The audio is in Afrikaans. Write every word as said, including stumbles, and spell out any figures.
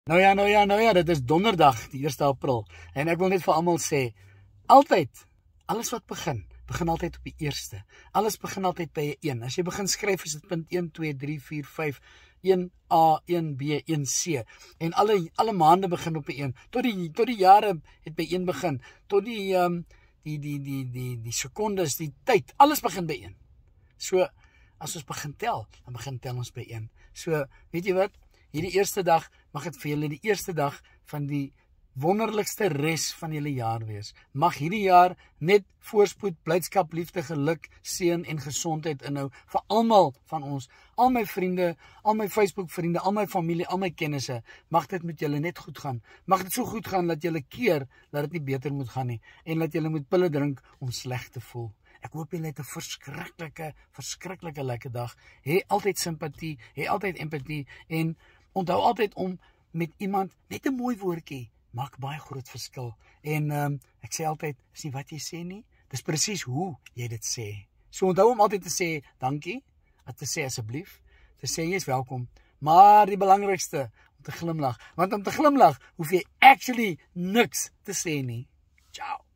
Nou ja, nou ja, nou ja, dit is donderdag, die eerste April. En ek wil net vir almal sê, altyd, alles wat begin, begin altyd op die eerste. Alles begin altyd by 'n een. As jy begin skryf, is dit punt een, twee, drie, vier, vyf, een A, een B, een C. En alle alle maande begin op 'n een. Tot die tot die jare het by een begin. Tot die ehm um, die die die die die sekondes, die tyd, alles begin by een. So as ons begin tel, dan begin tel ons by een. So, weet jy wat? Hierdie eerste dag mag dit vir julle die eerste dag van die wonderlikste res van julle jaar wees. Mag hierdie jaar net voorspoed, blydskap, liefde, geluk, seën en gesondheid inhou vir almal van ons, al my vriende, al my Facebook vriende, al my familie, al my kennisse. Mag dit met julle net goed gaan. Mag dit so goed gaan dat julle keer dat dit nie beter moet gaan nie en dat julle moet pille drink om sleg te voel. Ek hoop julle het 'n verskriklike, verskriklike lekker dag. Hê altyd simpatie, hê altyd empatie en onthou altyd om met iemand net 'n mooi woordjie maak baie groot verskil. En um, ek sê altyd, is nie wat jy sê nie, dis presies hoe jy dit sê. So onthou om altyd te sê dankie, te sê asseblief, te sê jy is welkom, maar die belangrikste om te glimlag, want om te glimlag hoef jy actually niks te sê nie. Ciao.